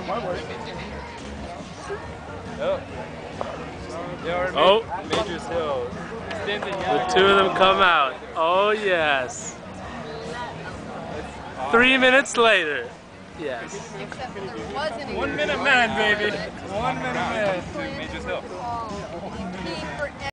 Oh, Major's Hill. The two of them come out. Oh yes. 3 minutes later. Yes. Except there wasn't 1 minute man, baby. 1 minute man. Major's Hill.